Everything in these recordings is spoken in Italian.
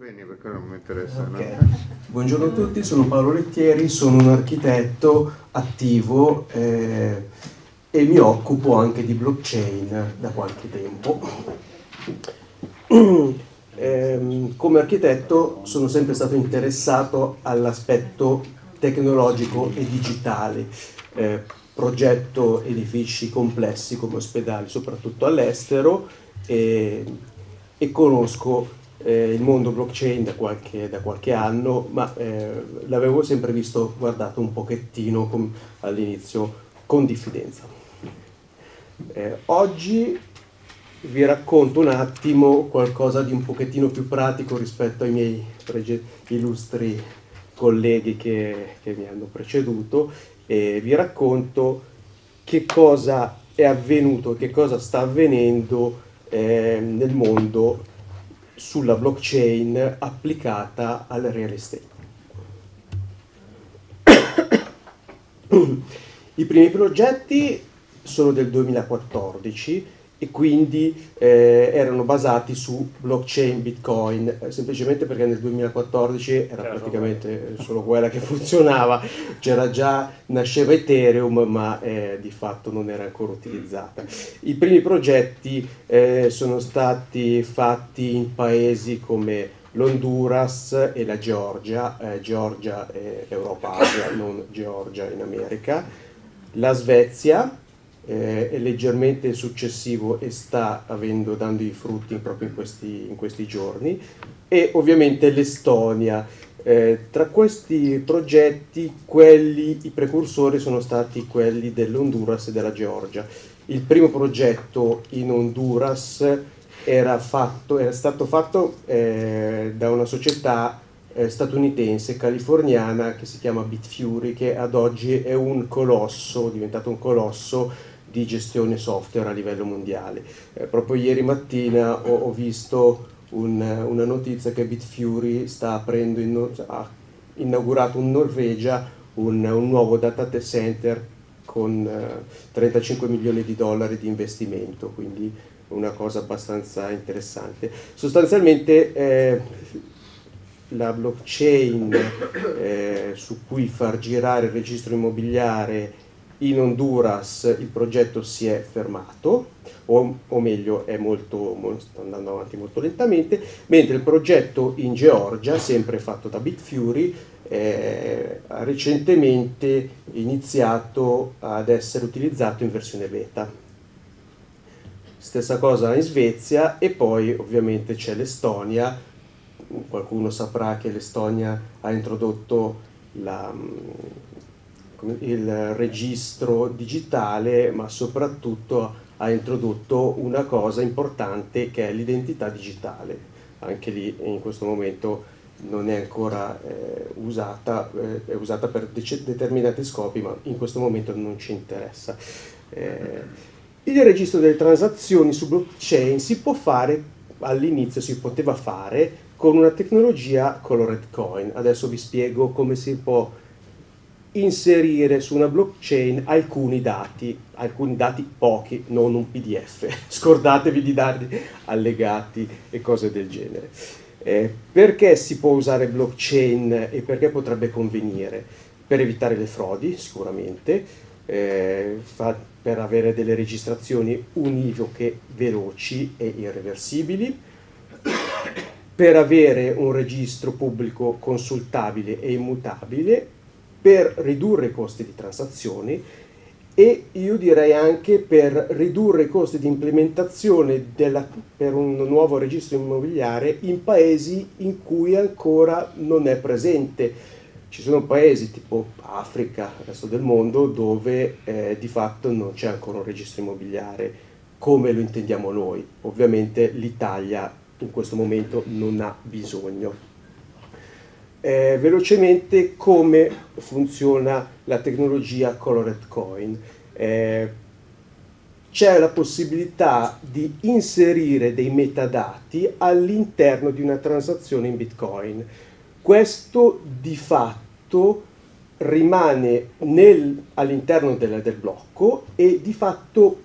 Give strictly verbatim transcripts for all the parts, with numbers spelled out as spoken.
Svegli perché non mi interessa. Okay. No? Buongiorno a tutti, sono Paolo Lettieri, sono un architetto attivo eh, e mi occupo anche di blockchain da qualche tempo. Eh, come architetto sono sempre stato interessato all'aspetto tecnologico e digitale. Eh, progetto edifici complessi come ospedali, soprattutto all'estero, e, e conosco eh, il mondo blockchain da qualche, da qualche anno, ma eh, l'avevo sempre visto, guardato un pochettino com, all'inizio con diffidenza. Eh, oggi vi racconto un attimo qualcosa di un pochettino più pratico rispetto ai miei prege- illustri colleghi che, che mi hanno preceduto, e vi racconto che cosa è avvenuto, che cosa sta avvenendo eh, nel mondo sulla blockchain applicata al real estate. I primi progetti sono del duemilaquattordici e quindi eh, erano basati su blockchain Bitcoin, eh, semplicemente perché nel duemilaquattordici era praticamente solo quella che funzionava, c'era già, nasceva Ethereum, ma eh, di fatto non era ancora utilizzata. I primi progetti eh, sono stati fatti in paesi come l'Honduras e la Georgia, eh, Georgia è Europa-Asia, non Georgia in America, la Svezia, Eh, è leggermente successivo e sta avendo, dando i frutti proprio in questi, in questi giorni, e ovviamente l'Estonia. Eh, tra questi progetti, quelli, i precursori sono stati quelli dell'Honduras e della Georgia. Il primo progetto in Honduras era, fatto, era stato fatto eh, da una società eh, statunitense, californiana, che si chiama Bitfury, che ad oggi è un colosso, è diventato un colosso di gestione software a livello mondiale. Eh, proprio ieri mattina ho, ho visto un, una notizia che Bitfury sta aprendo in, ha inaugurato in Norvegia un, un nuovo data center con eh, trentacinque milioni di dollari di investimento, quindi una cosa abbastanza interessante. Sostanzialmente eh, la blockchain eh, su cui far girare il registro immobiliare in Honduras, il progetto si è fermato, o, o meglio è molto, sta andando avanti molto lentamente, mentre il progetto in Georgia, sempre fatto da Bitfury, eh, ha recentemente iniziato ad essere utilizzato in versione beta. Stessa cosa in Svezia, e poi ovviamente c'è l'Estonia. Qualcuno saprà che l'Estonia ha introdotto la, il registro digitale, ma soprattutto ha introdotto una cosa importante che è l'identità digitale. Anche lì in questo momento non è ancora eh, usata, eh, è usata per de- determinati scopi, ma in questo momento non ci interessa. Eh, il registro delle transazioni su blockchain si può fare, all'inizio si poteva fare con una tecnologia colored coin. Adesso vi spiego come si può inserire su una blockchain alcuni dati, alcuni dati pochi, non un P D F. Scordatevi di darli allegati e cose del genere. Eh, perché si può usare blockchain e perché potrebbe convenire? Per evitare le frodi, sicuramente, eh, fa, per avere delle registrazioni univoche, veloci e irreversibili, per avere un registro pubblico consultabile e immutabile, per ridurre i costi di transazioni, e io direi anche per ridurre i costi di implementazione della, per un nuovo registro immobiliare in paesi in cui ancora non è presente. Ci sono paesi tipo Africa, il resto del mondo, dove eh, di fatto non c'è ancora un registro immobiliare come lo intendiamo noi. Ovviamente l'Italia in questo momento non ha bisogno. Eh, velocemente come funziona la tecnologia colored coin. Eh, c'è la possibilità di inserire dei metadati all'interno di una transazione in Bitcoin. Questo di fatto rimane nel, all'interno del, del blocco e di fatto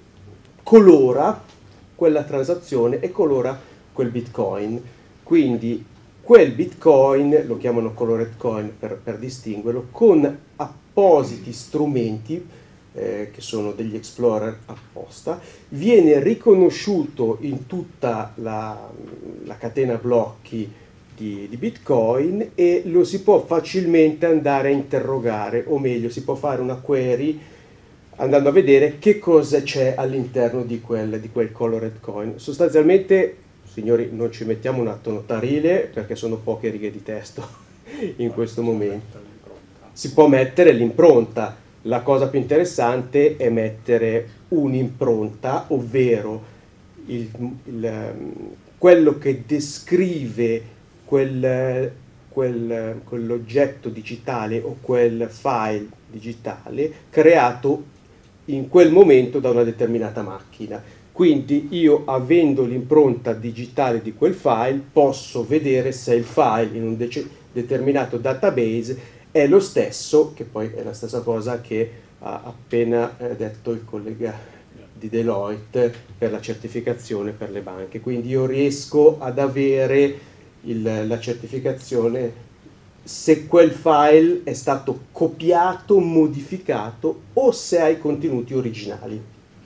colora quella transazione e colora quel Bitcoin. Quindi quel bitcoin, lo chiamano colored coin per, per distinguerlo, con appositi strumenti, eh, che sono degli explorer apposta, viene riconosciuto in tutta la, la catena blocchi di, di bitcoin e lo si può facilmente andare a interrogare, o meglio si può fare una query andando a vedere che cosa c'è all'interno di quel, di quel colored coin. Sostanzialmente, signori, non ci mettiamo un atto notarile perché sono poche righe di testo in questo momento. Si può mettere l'impronta. La cosa più interessante è mettere un'impronta, ovvero il, il, quello che descrive quel, quel, quell'oggetto digitale o quel file digitale creato in quel momento da una determinata macchina. Quindi io, avendo l'impronta digitale di quel file, posso vedere se il file in un determinato database è lo stesso, che poi è la stessa cosa che ha appena eh, detto il collega di Deloitte per la certificazione per le banche. Quindi io riesco ad avere il, la certificazione se quel file è stato copiato, modificato o se ha i contenuti originali.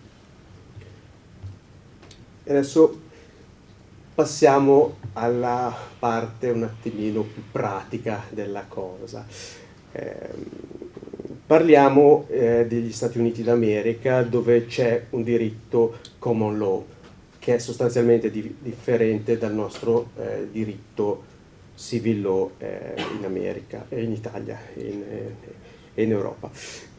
E adesso passiamo alla parte un attimino più pratica della cosa. Eh, parliamo eh, degli Stati Uniti d'America, dove c'è un diritto common law che è sostanzialmente di differente dal nostro eh, diritto civil law eh, in America, e in Italia e in, eh, in Europa.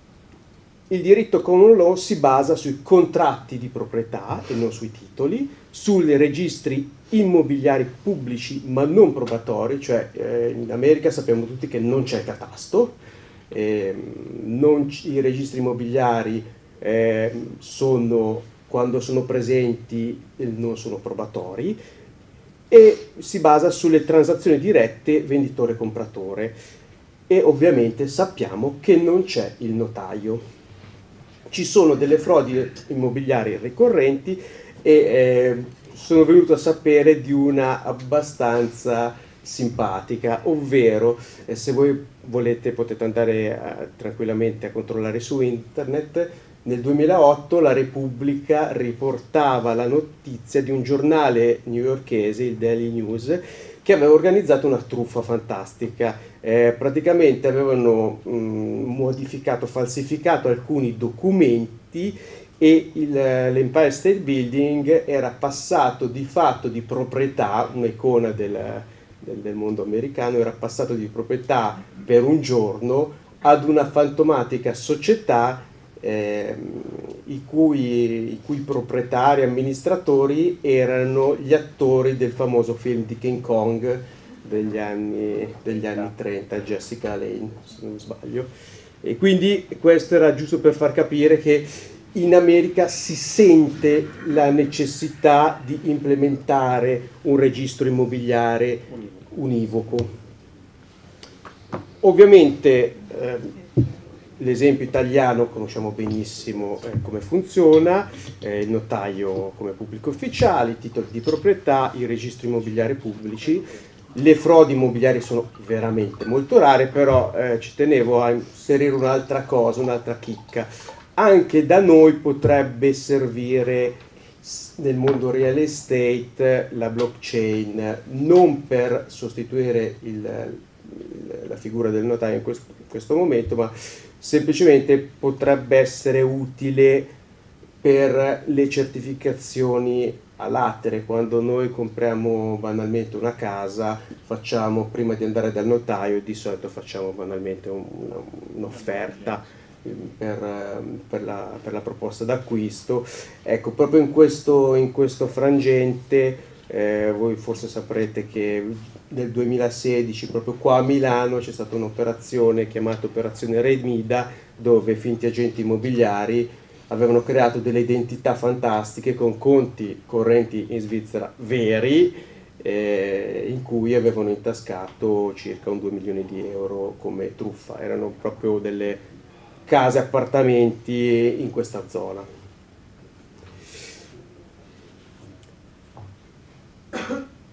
Il diritto common law si basa sui contratti di proprietà e non sui titoli, sui registri immobiliari pubblici ma non probatori, cioè eh, in America sappiamo tutti che non c'è catasto, eh, non i registri immobiliari eh, sono, quando sono presenti eh, non sono probatori, e si basa sulle transazioni dirette venditore-compratore, e ovviamente sappiamo che non c'è il notaio. Ci sono delle frodi immobiliari ricorrenti e eh, sono venuto a sapere di una abbastanza simpatica, ovvero eh, se voi volete potete andare eh, tranquillamente a controllare su internet. Nel duemilaotto la Repubblica riportava la notizia di un giornale newyorkese, il Daily News, che aveva organizzato una truffa fantastica. Eh, praticamente avevano mh, modificato, falsificato alcuni documenti e l'Empire State Building era passato di fatto di proprietà, un'icona del, del, del mondo americano, era passato di proprietà per un giorno ad una fantomatica società Eh, i, cui, i cui proprietari, amministratori erano gli attori del famoso film di King Kong degli anni, degli anni trenta, Jessica Lange se non sbaglio, e quindi questo era giusto per far capire che in America si sente la necessità di implementare un registro immobiliare univoco. Ovviamente eh, l'esempio italiano conosciamo benissimo eh, come funziona, eh, il notaio come pubblico ufficiale, i titoli di proprietà, i registri immobiliari pubblici. Le frodi immobiliari sono veramente molto rare, però eh, ci tenevo a inserire un'altra cosa, un'altra chicca. Anche da noi potrebbe servire nel mondo real estate la blockchain, non per sostituire il, il, la figura del notaio in questo, in questo momento, ma semplicemente potrebbe essere utile per le certificazioni a latere. Quando noi compriamo banalmente una casa, facciamo, prima di andare dal notaio, di solito facciamo banalmente un'offerta per, per, la, per la proposta d'acquisto. Ecco, proprio in questo, in questo frangente eh, voi forse saprete che nel duemilasedici proprio qua a Milano c'è stata un'operazione chiamata operazione Remida, dove finti agenti immobiliari avevano creato delle identità fantastiche con conti correnti in Svizzera veri, eh, in cui avevano intascato circa un due milioni di euro come truffa. Erano proprio delle case appartamenti in questa zona.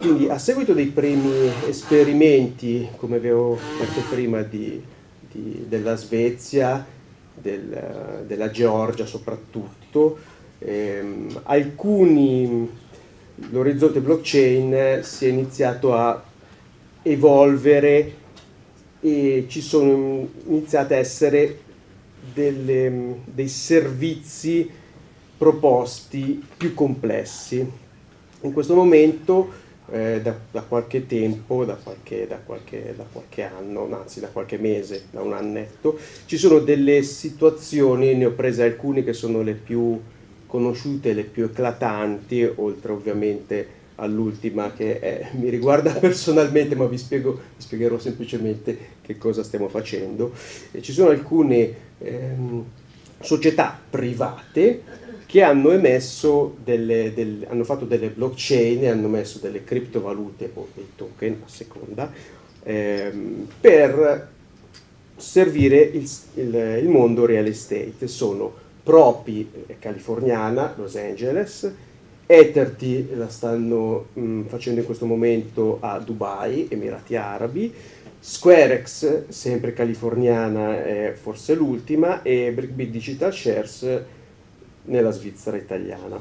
quindi a seguito dei primi esperimenti, come avevo detto prima, di, di, della Svezia, del, della Georgia soprattutto, ehm, alcuni, l'orizzonte blockchain si è iniziato a evolvere e ci sono iniziate a essere delle, dei servizi proposti più complessi. In questo momento, eh, da, da qualche tempo, da qualche, da, qualche, da qualche anno, anzi da qualche mese, da un annetto, ci sono delle situazioni, ne ho prese alcune che sono le più conosciute, le più eclatanti, oltre ovviamente all'ultima che è, mi riguarda personalmente, ma vi, spiego, vi spiegherò semplicemente che cosa stiamo facendo. E ci sono alcune ehm, società private che hanno emesso delle, delle, hanno fatto delle blockchain e hanno messo delle criptovalute o dei token a seconda ehm, per servire il, il, il mondo real estate. Sono Propi, californiana, Los Angeles, Etherty la stanno mh, facendo in questo momento a Dubai, Emirati Arabi, SquareX, sempre californiana, è forse l'ultima, e Brickbit Digital Shares nella Svizzera italiana.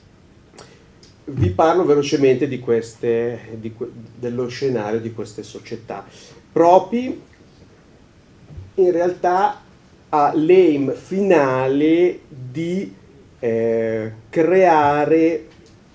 Vi parlo velocemente di queste, di que, dello scenario di queste società. Propi in realtà ha l'aim finale di eh, creare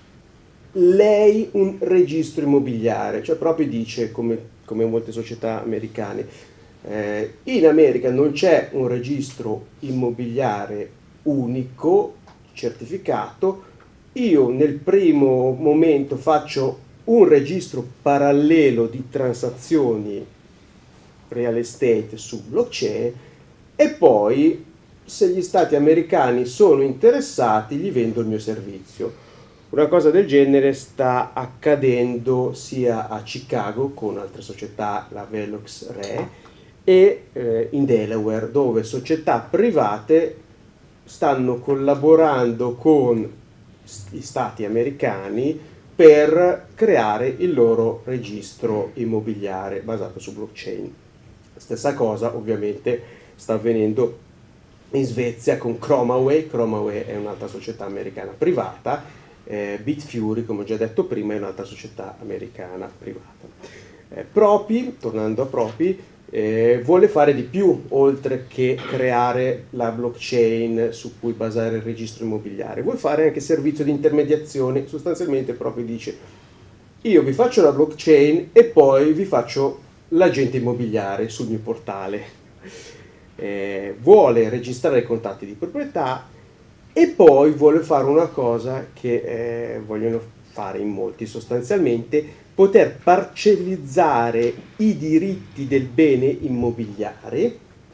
lei un registro immobiliare, cioè Propi dice, come, come molte società americane, eh, in America non c'è un registro immobiliare unico, certificato, io nel primo momento faccio un registro parallelo di transazioni real estate su blockchain e poi, se gli stati americani sono interessati, gli vendo il mio servizio. Una cosa del genere sta accadendo sia a Chicago con altre società, la Velox Re, e eh, in Delaware, dove società private stanno collaborando con gli stati americani per creare il loro registro immobiliare basato su blockchain. Stessa cosa ovviamente sta avvenendo in Svezia con Chromaway. Chromaway è un'altra società americana privata, eh, Bitfury, come ho già detto prima, è un'altra società americana privata. Eh, Propi, tornando a Propi, eh, vuole fare di più oltre che creare la blockchain su cui basare il registro immobiliare, vuole fare anche servizio di intermediazione. Sostanzialmente Propi dice: io vi faccio la blockchain e poi vi faccio l'agente immobiliare sul mio portale. Eh, vuole registrare i contratti di proprietà e poi vuole fare una cosa che eh, vogliono fare in molti, sostanzialmente poter parcellizzare i diritti del bene immobiliare,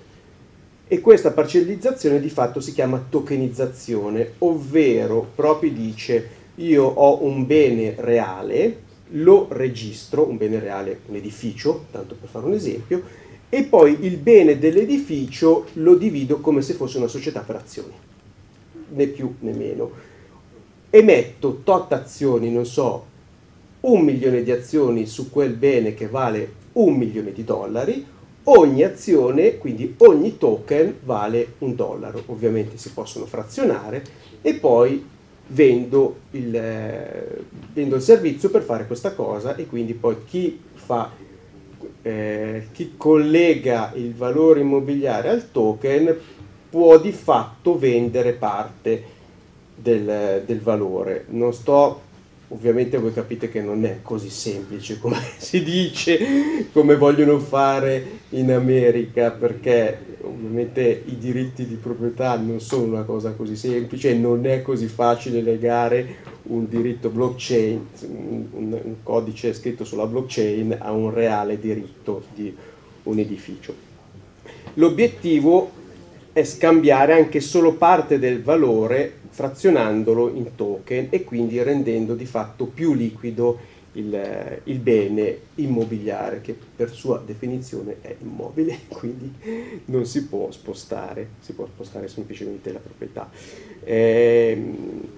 e questa parcellizzazione di fatto si chiama tokenizzazione, ovvero Propi dice: io ho un bene reale, lo registro, un bene reale, un edificio, tanto per fare un esempio, e poi il bene dell'edificio lo divido come se fosse una società per azioni, né più né meno. Emetto tot azioni, non so, un milione di azioni su quel bene che vale un milione di dollari, ogni azione, quindi ogni token, vale un dollaro. Ovviamente si possono frazionare e poi vendo il, eh, vendo il servizio per fare questa cosa, e quindi poi chi fa Eh, chi collega il valore immobiliare al token può di fatto vendere parte del, del valore. Non sto, ovviamente voi capite che non è così semplice come si dice, come vogliono fare in America, perché ovviamente i diritti di proprietà non sono una cosa così semplice e non è così facile legare un diritto blockchain, un, un codice scritto sulla blockchain, a un reale diritto di un edificio. L'obiettivo è scambiare anche solo parte del valore frazionandolo in token e quindi rendendo di fatto più liquido il, il bene immobiliare, che per sua definizione è immobile, quindi non si può spostare, si può spostare semplicemente la proprietà. Ehm,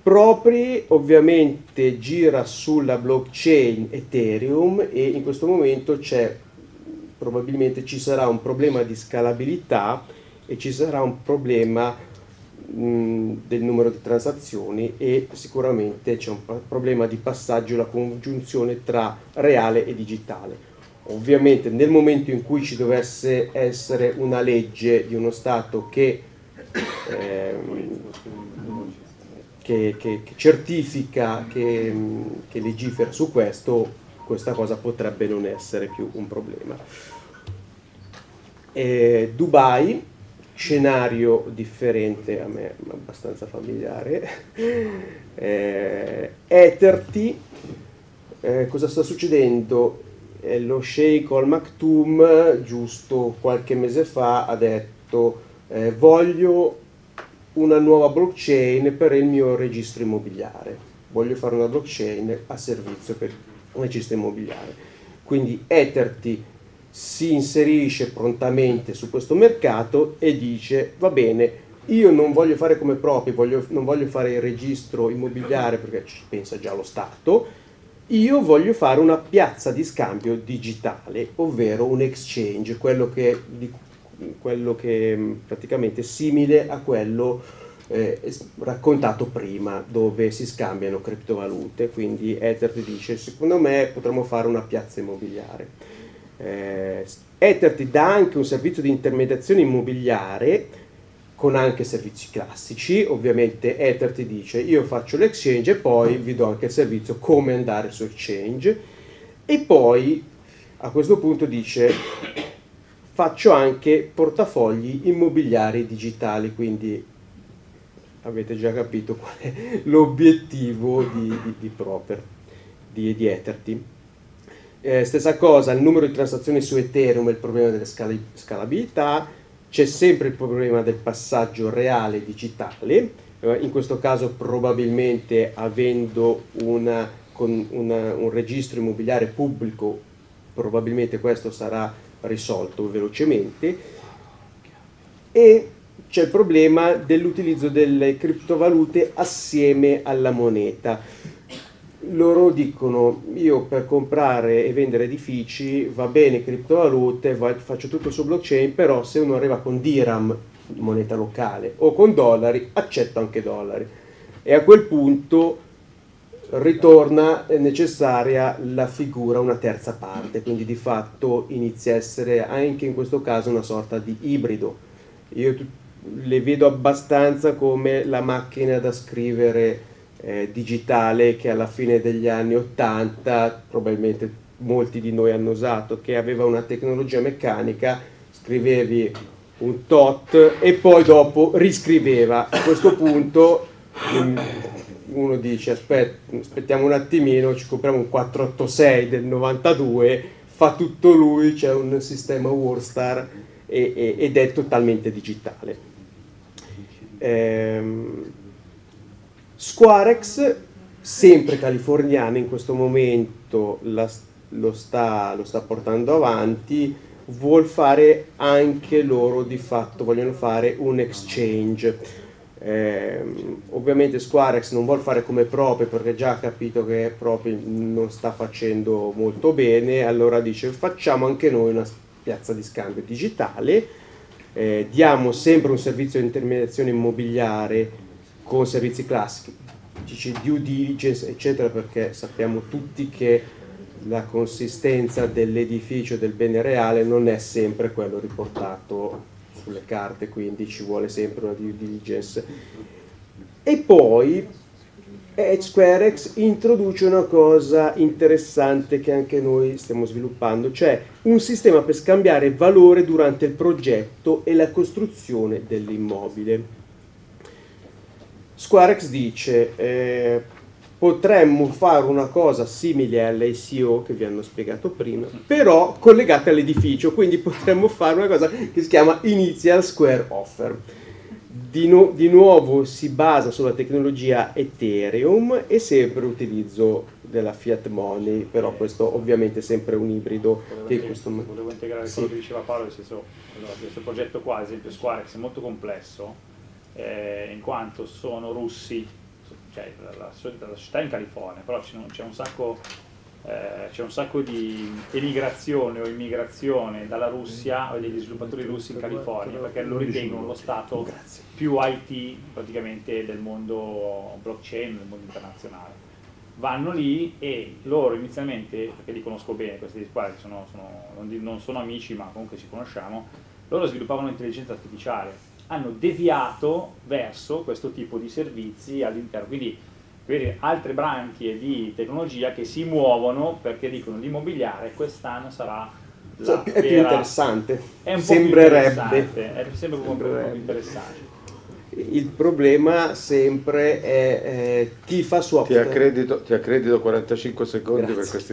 Propri ovviamente gira sulla blockchain Ethereum e in questo momento c'è, probabilmente ci sarà un problema di scalabilità e ci sarà un problema mh, del numero di transazioni e sicuramente c'è un problema di passaggio, la congiunzione tra reale e digitale. Ovviamente nel momento in cui ci dovesse essere una legge di uno Stato che ehm, Che, che, che certifica, che, che legifera su questo, questa cosa potrebbe non essere più un problema. E Dubai, scenario differente, a me abbastanza familiare. eh, Etherty, eh, cosa sta succedendo? Eh, lo Sheikh Al Maktoum, giusto qualche mese fa, ha detto eh, voglio una nuova blockchain per il mio registro immobiliare, voglio fare una blockchain a servizio per il registro immobiliare. Quindi Etherty si inserisce prontamente su questo mercato e dice va bene, io non voglio fare come propri, voglio, non voglio fare il registro immobiliare perché ci pensa già lo Stato, io voglio fare una piazza di scambio digitale, ovvero un exchange, quello che di quello che praticamente è simile a quello eh, raccontato prima, dove si scambiano criptovalute. Quindi Ether ti dice secondo me potremmo fare una piazza immobiliare. eh, Ether ti dà anche un servizio di intermediazione immobiliare con anche servizi classici. Ovviamente Ether ti dice io faccio l'exchange e poi vi do anche il servizio come andare su exchange, e poi a questo punto dice faccio anche portafogli immobiliari digitali, quindi avete già capito qual è l'obiettivo di, di, di Proper, di, di Etherty. Eh, stessa cosa, il numero di transazioni su Ethereum è il problema della scala, scalabilità, c'è sempre il problema del passaggio reale digitale, eh, in questo caso probabilmente avendo una, con una, un registro immobiliare pubblico, probabilmente questo sarà risolto velocemente, e c'è il problema dell'utilizzo delle criptovalute assieme alla moneta. Loro dicono io per comprare e vendere edifici va bene criptovalute, faccio tutto su blockchain, però se uno arriva con dirham, moneta locale, o con dollari, accetto anche dollari, e a quel punto ritorna necessaria la figura una terza parte, quindi di fatto inizia a essere anche in questo caso una sorta di ibrido. Io le vedo abbastanza come la macchina da scrivere eh, digitale che alla fine degli anni ottanta probabilmente molti di noi hanno usato, che aveva una tecnologia meccanica, scrivevi un tot e poi dopo riscriveva. A questo punto uno dice aspetta, aspettiamo un attimino, ci compriamo un quattrocentoottantasei del novantadue, fa tutto lui, c'è un sistema WordStar e, e, ed è totalmente digitale. ehm, Squarex, sempre californiana, in questo momento la, lo, sta, lo sta portando avanti, vuol fare anche loro di fatto, vogliono fare un exchange. Eh, ovviamente Squarex non vuole fare come Propri perché già ha capito che Propri non sta facendo molto bene, allora dice facciamo anche noi una piazza di scambio digitale, eh, diamo sempre un servizio di intermediazione immobiliare con servizi classici, due diligence eccetera, perché sappiamo tutti che la consistenza dell'edificio del bene reale non è sempre quello riportato sulle carte, quindi ci vuole sempre una due diligence. E poi Squarex introduce una cosa interessante che anche noi stiamo sviluppando, cioè un sistema per scambiare valore durante il progetto e la costruzione dell'immobile. Squarex dice eh, potremmo fare una cosa simile all'I C O che vi hanno spiegato prima, però collegata all'edificio, quindi potremmo fare una cosa che si chiama Initial Square Offer. Di, nu di nuovo si basa sulla tecnologia Ethereum e sempre l'utilizzo della fiat money, però questo ovviamente è sempre un ibrido. Volevo, che integrare, questo... volevo integrare sì. quello che diceva Paolo, nel senso, allora, questo progetto qua, ad esempio Squarex, è molto complesso, eh, in quanto sono russi cioè la, la, la società è in California, però c'è un sacco eh, c'è un sacco di emigrazione o immigrazione dalla Russia o degli sviluppatori russi in California, perché lo ritengono lo stato più I T praticamente del mondo blockchain, del mondo internazionale. Vanno lì e loro inizialmente, perché li conosco bene questi qua, che sono, sono, non sono amici ma comunque ci conosciamo, loro sviluppavano intelligenza artificiale, hanno deviato verso questo tipo di servizi all'interno, quindi vedete, altre branchie di tecnologia che si muovono perché dicono l'immobiliare quest'anno sarà la cioè, è vera... più interessante, è un sembrerebbe po' più interessante, è sempre un po' più interessante. Il problema sempre è eh, chi fa software. Ti accredito, ti accredito quarantacinque secondi. Grazie. Per questo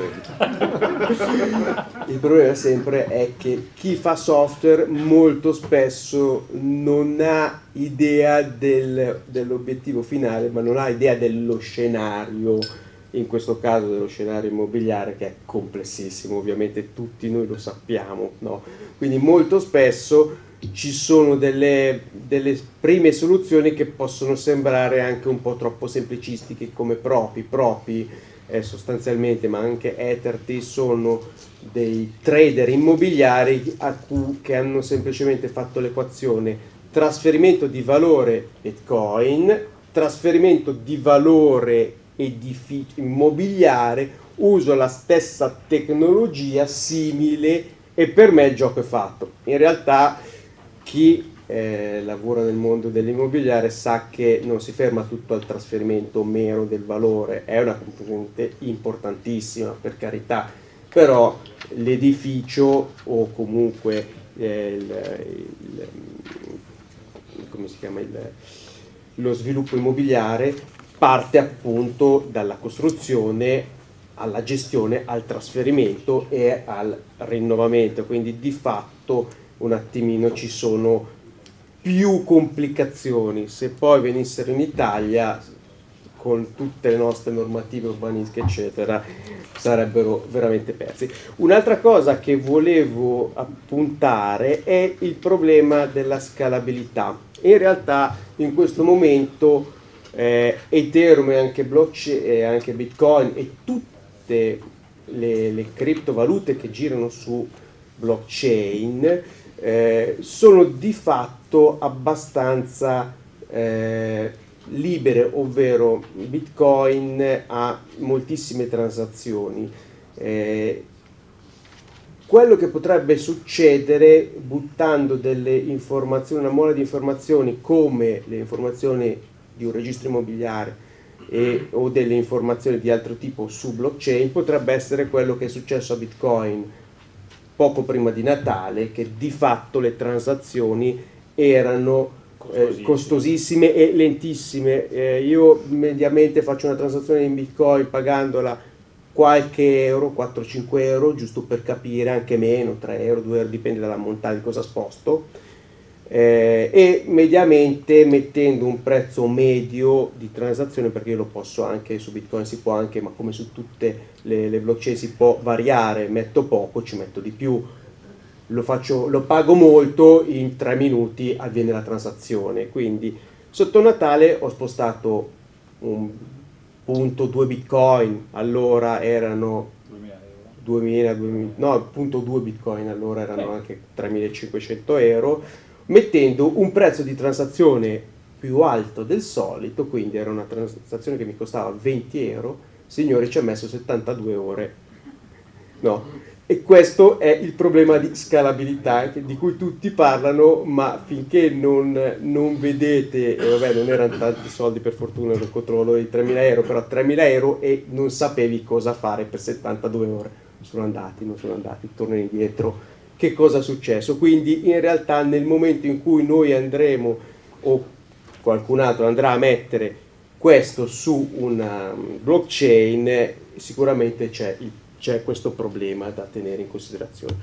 intervento. Il problema sempre è che chi fa software molto spesso non ha idea del, dell'obiettivo finale, ma non ha idea dello scenario, in questo caso dello scenario immobiliare, che è complessissimo, ovviamente tutti noi lo sappiamo, no? Quindi molto spesso ci sono delle, delle prime soluzioni che possono sembrare anche un po' troppo semplicistiche, come Propy. Propy eh, sostanzialmente, ma anche Etherty, sono dei trader immobiliari a cui, che hanno semplicemente fatto l'equazione trasferimento di valore Bitcoin, trasferimento di valore edificio immobiliare, uso la stessa tecnologia simile e per me il gioco è fatto. In realtà chi eh, lavora nel mondo dell'immobiliare sa che non si ferma tutto al trasferimento mero del valore, è una componente importantissima, per carità, però l'edificio o comunque eh, il, il, come si chiama il, lo sviluppo immobiliare parte appunto dalla costruzione alla gestione, al trasferimento e al rinnovamento, quindi di fatto un attimino ci sono più complicazioni. Se poi venissero in Italia con tutte le nostre normative urbanistiche eccetera sarebbero veramente persi. Un'altra cosa che volevo appuntare è il problema della scalabilità. In realtà in questo momento eh, Ethereum e anche blockchain e anche Bitcoin e tutte le, le criptovalute che girano su blockchain eh, sono di fatto abbastanza eh, libere, ovvero Bitcoin ha moltissime transazioni. Eh, quello che potrebbe succedere buttando delle informazioni, una mole di informazioni come le informazioni di un registro immobiliare e, o delle informazioni di altro tipo su blockchain, potrebbe essere quello che è successo a Bitcoin poco prima di Natale, che di fatto le transazioni erano eh, costosissime e lentissime. Eh, io mediamente faccio una transazione in Bitcoin pagandola qualche euro, quattro cinque euro, giusto per capire, anche meno, tre euro, due euro, dipende dalla montagna di cosa sposto. Eh, e mediamente mettendo un prezzo medio di transazione, perché io lo posso anche su Bitcoin, si può anche, ma come su tutte le, le blockchain si può variare, metto poco, ci metto di più, lo, faccio, lo pago molto, in tre minuti avviene la transazione. Quindi sotto Natale ho spostato un punto due Bitcoin, allora erano duemila, duemila, no, punto due Bitcoin, allora erano anche tremilacinquecento euro, mettendo un prezzo di transazione più alto del solito, quindi era una transazione che mi costava venti euro, signori, ci ha messo settantadue ore. No, e questo è il problema di scalabilità di cui tutti parlano, ma finché non, non vedete, e vabbè non erano tanti soldi per fortuna, lo controllo di tremila euro, però tremila euro e non sapevi cosa fare per settantadue ore, sono andati, non sono andati, tornano indietro. Che cosa è successo? Quindi in realtà nel momento in cui noi andremo o qualcun altro andrà a mettere questo su una blockchain, sicuramente c'è, c'è questo problema da tenere in considerazione.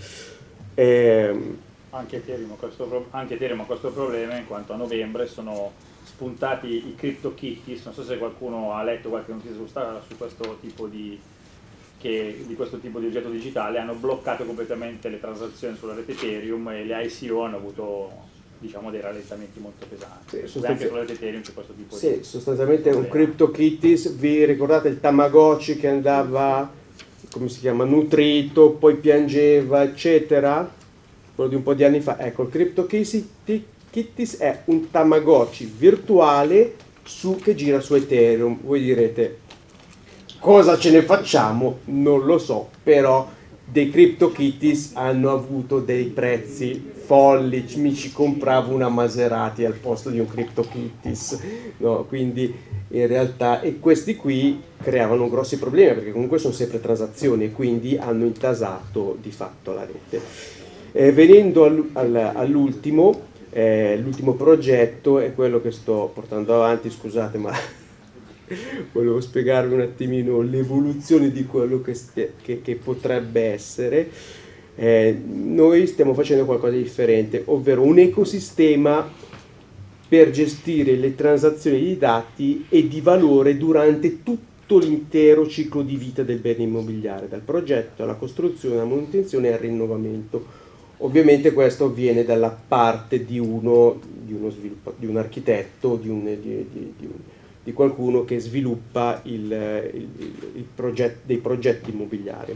Eh, anche Ethereum ha questo, anche Ethereum ha questo problema, in quanto a novembre sono spuntati i CryptoKitties, non so se qualcuno ha letto qualche notizia su questo tipo di che di questo tipo di oggetto digitale, hanno bloccato completamente le transazioni sulla rete Ethereum e le I C O hanno avuto diciamo, dei rallentamenti molto pesanti. Sì, Sostanzi... anche con l'Ethereum c'è questo tipo sì, di... sostanzialmente un CryptoKitties, vi ricordate il Tamagotchi che andava, come si chiama, nutrito, poi piangeva, eccetera? Quello di un po' di anni fa. Ecco, il CryptoKitties è un Tamagotchi virtuale su, che gira su Ethereum. Voi direte, cosa ce ne facciamo? Non lo so, però dei CryptoKitties hanno avuto dei prezzi folli, mi ci compravo una Maserati al posto di un CryptoKitties, no? Quindi in realtà, e questi qui creavano grossi problemi perché comunque sono sempre transazioni e quindi hanno intasato di fatto la rete. Eh, venendo all, all, all'ultimo, eh, l'ultimo progetto è quello che sto portando avanti, scusate ma volevo spiegarvi un attimino l'evoluzione di quello che, che, che potrebbe essere. Eh, noi stiamo facendo qualcosa di differente, ovvero un ecosistema per gestire le transazioni di dati e di valore durante tutto l'intero ciclo di vita del bene immobiliare, dal progetto alla costruzione, alla manutenzione e al rinnovamento. Ovviamente questo avviene dalla parte di uno, di uno sviluppo, di un architetto, di un, di, di, di un di qualcuno che sviluppa il, il, il progetto, dei progetti immobiliari.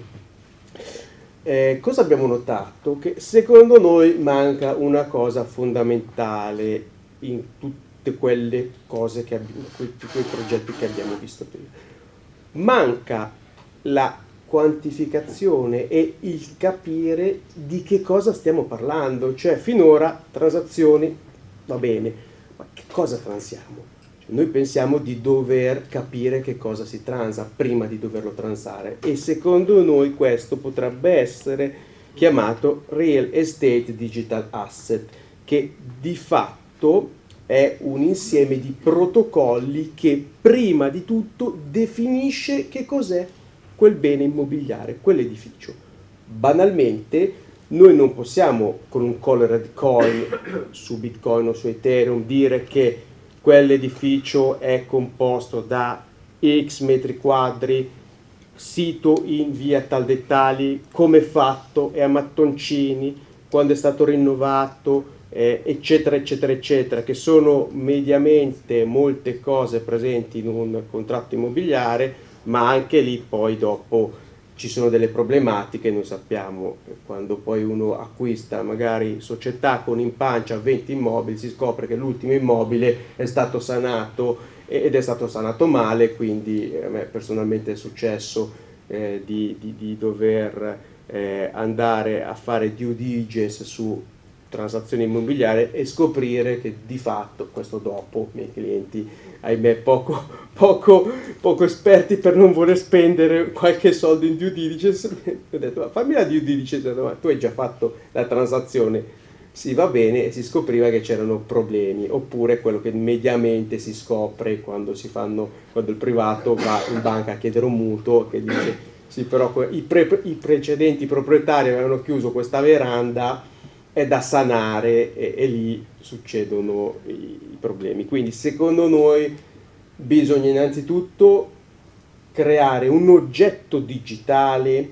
Eh, cosa abbiamo notato? Che secondo noi manca una cosa fondamentale in tutte quelle cose che abbiamo, tutti quei progetti che abbiamo visto prima. Manca la quantificazione e il capire di che cosa stiamo parlando, cioè finora transazioni, va bene, ma che cosa transiamo? Noi pensiamo di dover capire che cosa si transa prima di doverlo transare e secondo noi questo potrebbe essere chiamato Real Estate Digital Asset, che di fatto è un insieme di protocolli che prima di tutto definisce che cos'è quel bene immobiliare, quell'edificio. Banalmente noi non possiamo con un colored coin su Bitcoin o su Ethereum dire che quell'edificio è composto da X metri quadri, sito in via tal dei tali, come è fatto, è a mattoncini, quando è stato rinnovato, eh, eccetera, eccetera, eccetera, che sono mediamente molte cose presenti in un contratto immobiliare, ma anche lì poi dopo ci sono delle problematiche. Noi sappiamo che quando poi uno acquista magari società con in pancia venti immobili, si scopre che l'ultimo immobile è stato sanato ed è stato sanato male, quindi a me personalmente è successo eh, di, di, di dover eh, andare a fare due diligence su transazioni immobiliari e scoprire che di fatto, questo dopo, i miei clienti, ahimè, poco, poco, poco esperti per non voler spendere qualche soldo in due diligence, ho detto ma fammi la due diligence, ma tu hai già fatto la transazione, sì va bene, e si scopriva che c'erano problemi, oppure quello che mediamente si scopre quando si fanno, quando il privato va in banca a chiedere un mutuo, che dice sì però i, pre, i precedenti proprietari avevano chiuso questa veranda, è da sanare e, e lì succedono i, i problemi. Quindi secondo noi bisogna innanzitutto creare un oggetto digitale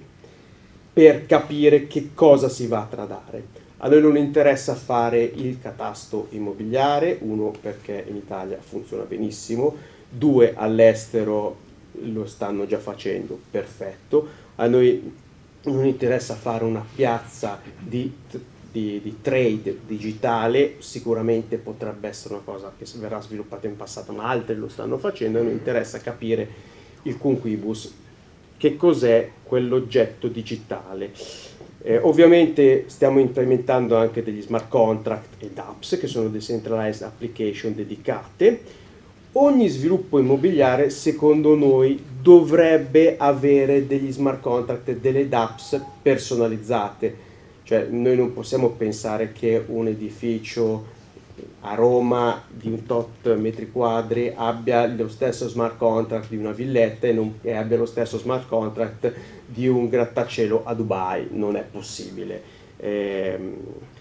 per capire che cosa si va a tradare. A noi non interessa fare il catasto immobiliare, uno perché in Italia funziona benissimo, due all'estero lo stanno già facendo, perfetto. A noi non interessa fare una piazza di Di, di trade digitale, sicuramente potrebbe essere una cosa che verrà sviluppata in passato, ma altri lo stanno facendo e mi interessa capire il conquibus, che cos'è quell'oggetto digitale. Eh, ovviamente stiamo implementando anche degli smart contract ed apps che sono decentralized application dedicate. Ogni sviluppo immobiliare secondo noi dovrebbe avere degli smart contract e delle apps personalizzate. Cioè noi non possiamo pensare che un edificio a Roma di un tot metri quadri abbia lo stesso smart contract di una villetta e, non, e abbia lo stesso smart contract di un grattacielo a Dubai, non è possibile, ehm,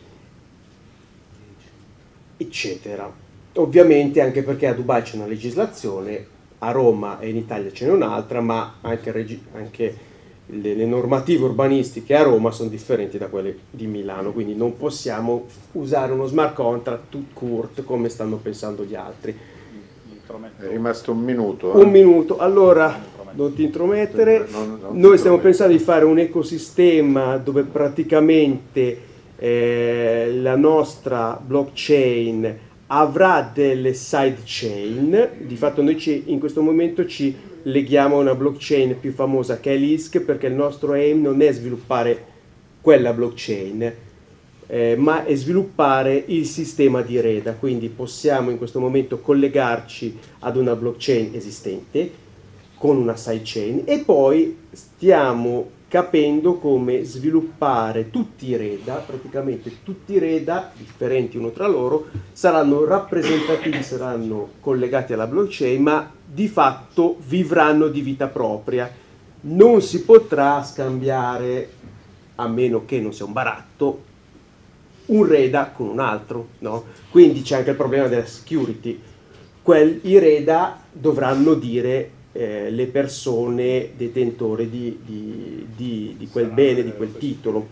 eccetera. Ovviamente anche perché a Dubai c'è una legislazione, a Roma e in Italia ce n'è un'altra, ma anche, anche le, le normative urbanistiche a Roma sono differenti da quelle di Milano, quindi non possiamo usare uno smart contract tout court come stanno pensando gli altri. È rimasto un minuto. Eh? Un minuto, allora non ti intromettere. Non, non Noi stiamo pensando di fare un ecosistema dove praticamente eh, la nostra blockchain avrà delle sidechain. Di fatto noi ci, in questo momento ci leghiamo a una blockchain più famosa che è l'I S C, perché il nostro aim non è sviluppare quella blockchain, eh, ma è sviluppare il sistema di Reda. Quindi possiamo in questo momento collegarci ad una blockchain esistente con una sidechain e poi stiamo capendo come sviluppare tutti i Reda, praticamente tutti i Reda, differenti uno tra loro, saranno rappresentativi, saranno collegati alla blockchain, ma di fatto vivranno di vita propria. Non si potrà scambiare, a meno che non sia un baratto, un Reda con un altro, no? Quindi c'è anche il problema della security. Quel, i Reda dovranno dire Eh, le persone detentori di, di, di, di quel bene, di quel titolo.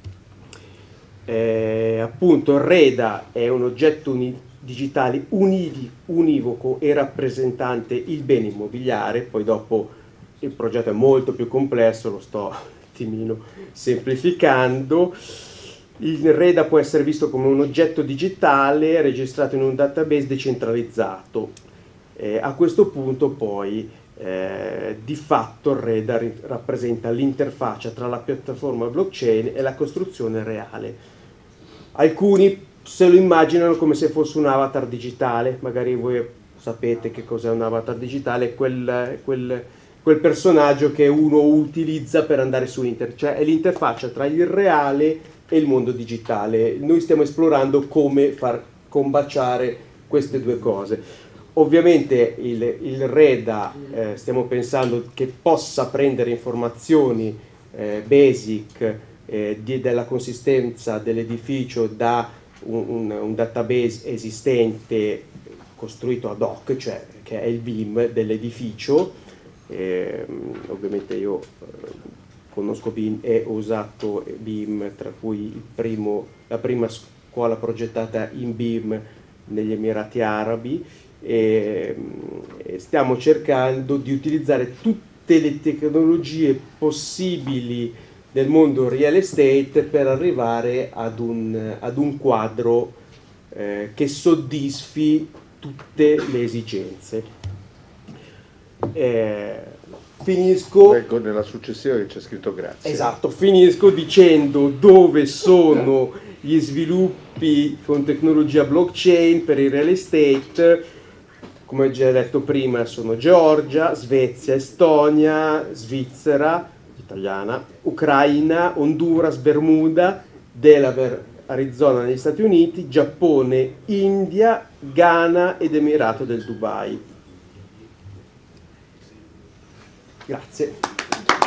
Eh, appunto il Reda è un oggetto uni, digitale univi, univoco e rappresentante il bene immobiliare. Poi dopo il progetto è molto più complesso, lo sto un attimino semplificando. Il Reda può essere visto come un oggetto digitale registrato in un database decentralizzato. Eh, a questo punto poi Eh, di fatto il Reda ri- rappresenta l'interfaccia tra la piattaforma blockchain e la costruzione reale. Alcuni se lo immaginano come se fosse un avatar digitale, magari voi sapete che cos'è un avatar digitale, quel, quel, quel personaggio che uno utilizza per andare su internet, cioè è l'interfaccia tra il reale e il mondo digitale. Noi stiamo esplorando come far combaciare queste due cose. Ovviamente il, il Reda eh, stiamo pensando che possa prendere informazioni eh, basic eh, di, della consistenza dell'edificio da un, un, un database esistente costruito ad hoc, cioè che è il B I M dell'edificio. Eh, ovviamente io eh, conosco B I M e ho usato B I M, tra cui il primo, la prima scuola progettata in B I M negli Emirati Arabi. E stiamo cercando di utilizzare tutte le tecnologie possibili del mondo real estate per arrivare ad un, ad un quadro eh, che soddisfi tutte le esigenze. Eh, finisco ecco nella successiva che c'è scritto grazie. Esatto, finisco dicendo dove sono gli sviluppi con tecnologia blockchain per il real estate. Come già detto prima, sono Georgia, Svezia, Estonia, Svizzera, italiana, Ucraina, Honduras, Bermuda, Delaware, Arizona negli Stati Uniti, Giappone, India, Ghana ed Emirato del Dubai. Grazie.